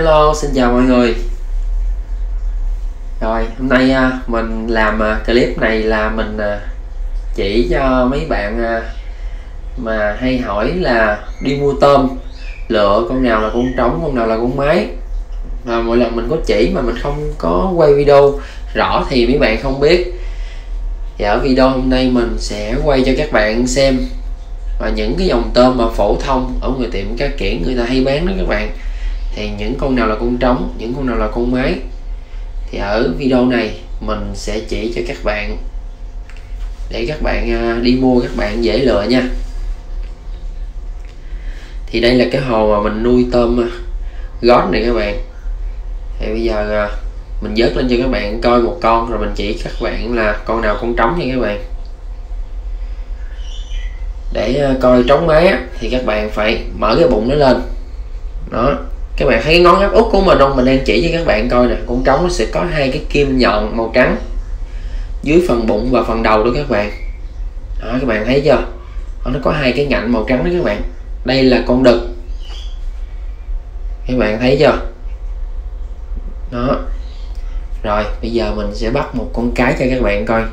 Hello, xin chào mọi người. Rồi, hôm nay mình làm clip này là mình chỉ cho mấy bạn mà hay hỏi là đi mua tôm, lựa con nào là con trống, con nào là con mái. Và mỗi lần mình có chỉ mà mình không có quay video rõ thì mấy bạn không biết. Và ở video hôm nay mình sẽ quay cho các bạn xem và những cái dòng tôm mà phổ thông ở người tiệm cá kiển người ta hay bán đó các bạn, thì những con nào là con trống, những con nào là con mái, thì ở video này mình sẽ chỉ cho các bạn để các bạn đi mua các bạn dễ lựa nha. Thì đây là cái hồ mà mình nuôi tôm gót này các bạn. Thì bây giờ mình vớt lên cho các bạn coi một con rồi mình chỉ các bạn là con nào con trống nha các bạn. Để coi trống mái thì các bạn phải mở cái bụng nó lên đó. Các bạn thấy cái ngón áp út của mình không? Mình đang chỉ cho các bạn coi nè. Con trống nó sẽ có hai cái kim nhọn màu trắng dưới phần bụng và phần đầu đó các bạn. Đó, các bạn thấy chưa? Nó có hai cái ngạnh màu trắng đó các bạn. Đây là con đực. Các bạn thấy chưa? Đó. Rồi bây giờ mình sẽ bắt một con cái cho các bạn coi.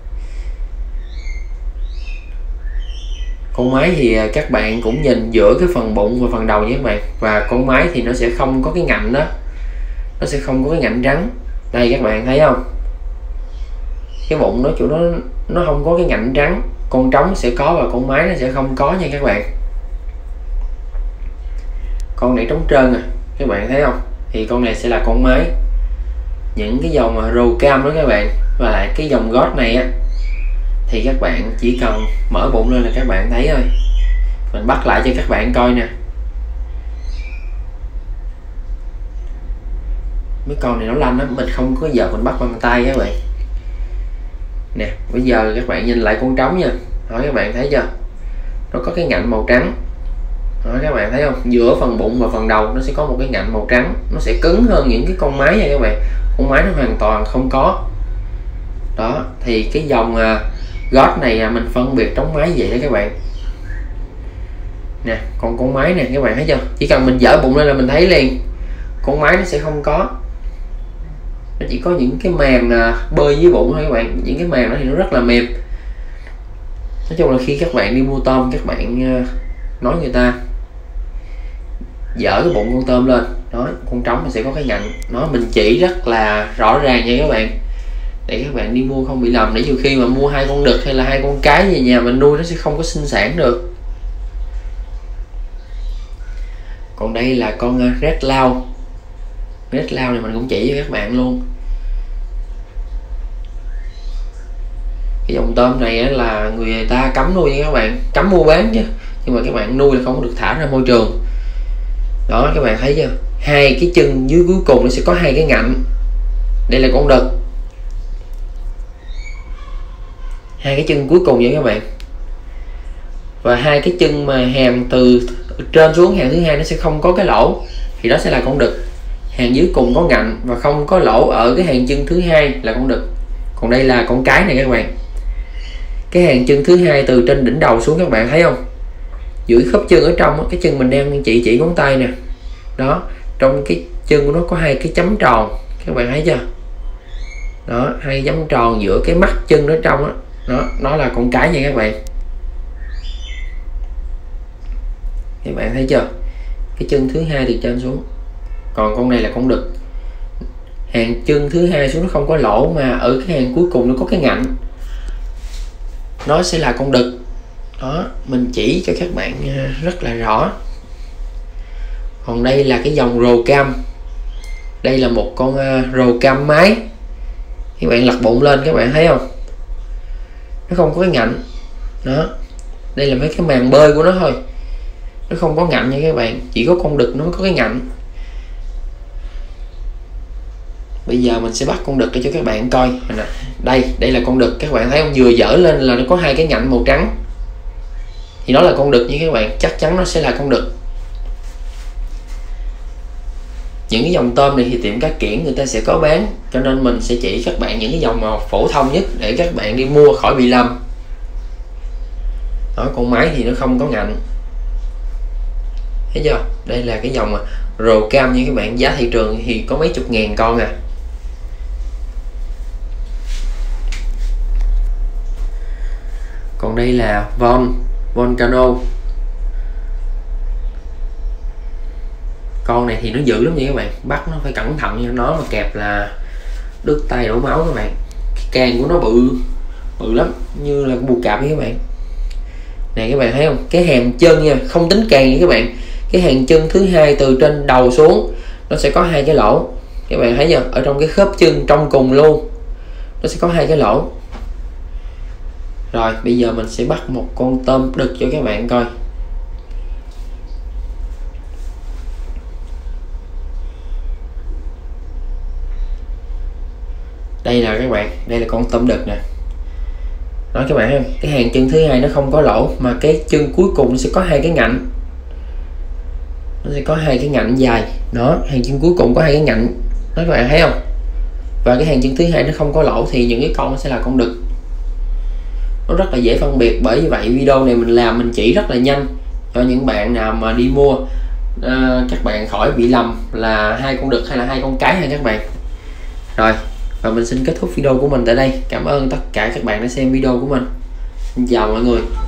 Con mái thì các bạn cũng nhìn giữa cái phần bụng và phần đầu nhé các bạn. Và con mái thì nó sẽ không có cái ngạnh đó, nó sẽ không có cái ngạnh trắng. Đây các bạn thấy không? Cái bụng nó chỗ nó không có cái ngạnh trắng. Con trống sẽ có và con mái nó sẽ không có nha các bạn. Con này trống trơn các bạn thấy không? Thì con này sẽ là con mái. Những cái dòng râu cam đó các bạn, và lại cái dòng gót này thì các bạn chỉ cần mở bụng lên là các bạn thấy thôi. Mình bắt lại cho các bạn coi nè. Mấy con này nó lanh lắm, mình không có giờ mình bắt bằng tay các bạn. Nè, bây giờ các bạn nhìn lại con trống nha. Đó, các bạn thấy chưa? Nó có cái ngạnh màu trắng. Đó, các bạn thấy không? Giữa phần bụng và phần đầu nó sẽ có một cái ngạnh màu trắng. Nó sẽ cứng hơn những cái con mái nha các bạn. Con mái nó hoàn toàn không có. Đó, thì cái dòng gót này mình phân biệt trống mái vậy đó các bạn. Nè, còn con mái nè các bạn thấy chưa? Chỉ cần mình dở bụng lên là mình thấy liền. Con mái nó sẽ không có. Nó chỉ có những cái màng bơi dưới bụng thôi các bạn. Những cái màng đó thì nó rất là mềm. Nói chung là khi các bạn đi mua tôm, các bạn nói người ta dở cái bụng con tôm lên, đó, con trống mình sẽ có cái ngạnh. Nó mình chỉ rất là rõ ràng nha các bạn, để các bạn đi mua không bị lầm. Để nhiều khi mà mua hai con đực hay là hai con cái về nhà mình nuôi nó sẽ không có sinh sản được. Còn đây là con red lao. Red lao này mình cũng chỉ cho các bạn luôn. Cái dòng tôm này là người ta cấm nuôi nha các bạn, cấm mua bán chứ, nhưng mà các bạn nuôi là không được thả ra môi trường. Đó, các bạn thấy chưa? Hai cái chân dưới cuối cùng nó sẽ có hai cái ngạnh. Đây là con đực. Hai cái chân cuối cùng vậy các bạn. Và hai cái chân mà hàng từ trên xuống hàng thứ hai nó sẽ không có cái lỗ, thì đó sẽ là con đực. Hàng dưới cùng có ngạnh và không có lỗ ở cái hàng chân thứ hai là con đực. Còn đây là con cái này các bạn. Cái hàng chân thứ hai từ trên đỉnh đầu xuống các bạn thấy không? Giữa khớp chân ở trong, cái chân mình đang chỉ ngón tay nè. Đó, trong cái chân của nó có hai cái chấm tròn, các bạn thấy chưa? Đó, hai chấm tròn giữa cái mắt chân ở trong đó, nó là con cái nha các bạn. Các bạn thấy chưa? Cái chân thứ hai từ trên xuống. Còn con này là con đực. Hàng chân thứ hai xuống nó không có lỗ, mà ở cái hàng cuối cùng nó có cái ngạnh. Nó sẽ là con đực. Đó, mình chỉ cho các bạn rất là rõ. Còn đây là cái dòng rồ cam. Đây là một con rồ cam mái. Các bạn lật bụng lên các bạn thấy không? Nó không có cái ngạnh. Đó, đây là mấy cái màng bơi của nó thôi, nó không có ngạnh nha các bạn. Chỉ có con đực nó mới có cái ngạnh. Bây giờ mình sẽ bắt con đực để cho các bạn coi. Đây là con đực, các bạn thấy không? Vừa dở lên là nó có hai cái ngạnh màu trắng, thì nó là con đực nha các bạn. Chắc chắn nó sẽ là con đực. Những cái dòng tôm này thì tiệm cá kiển người ta sẽ có bán, cho nên mình sẽ chỉ các bạn những cái dòng mà phổ thông nhất để các bạn đi mua khỏi bị lầm. Đó, con mái thì nó không có ngạnh. Thấy chưa? Đây là cái dòng rồ cam nha các bạn, giá thị trường thì có mấy chục ngàn con à. Còn đây là Volcano. Con này thì nó dữ lắm nha các bạn, bắt nó phải cẩn thận nha, nó mà kẹp là đứt tay đổ máu các bạn. Cái càng của nó bự lắm, như là bù cạp với các bạn. Này các bạn thấy không, cái hàng chân nha, không tính càng nha các bạn, cái hàng chân thứ hai từ trên đầu xuống nó sẽ có hai cái lỗ, các bạn thấy chưa, ở trong cái khớp chân trong cùng luôn nó sẽ có hai cái lỗ. Rồi bây giờ mình sẽ bắt một con tôm đực cho các bạn coi. Đây là các bạn, đây là con tôm đực nè. Đó các bạn thấy không? Cái hàng chân thứ hai nó không có lỗ, mà cái chân cuối cùng nó sẽ có hai cái ngạnh. Nó sẽ có hai cái ngạnh dài. Đó, hàng chân cuối cùng có hai cái ngạnh. Đó các bạn thấy không? Và cái hàng chân thứ hai nó không có lỗ thì những cái con nó sẽ là con đực. Nó rất là dễ phân biệt, bởi vì vậy video này mình làm mình chỉ rất là nhanh cho những bạn nào mà đi mua, các bạn khỏi bị lầm là hai con đực hay là hai con cái ha các bạn. Rồi, và mình xin kết thúc video của mình tại đây. Cảm ơn tất cả các bạn đã xem video của mình. Xin chào mọi người.